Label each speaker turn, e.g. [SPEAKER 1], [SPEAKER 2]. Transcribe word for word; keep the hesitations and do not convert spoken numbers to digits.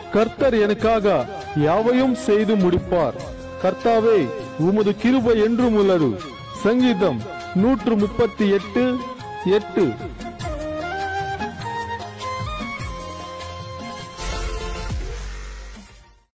[SPEAKER 1] கர்த்தர் எனக்காக யாவையும் செய்து முடிப்பார். கர்த்தாவே, உமது கிருபை என்றும் உள்ளது. சங்கீதம் நூற்று முப்பத்தி எட்டு எட்டு.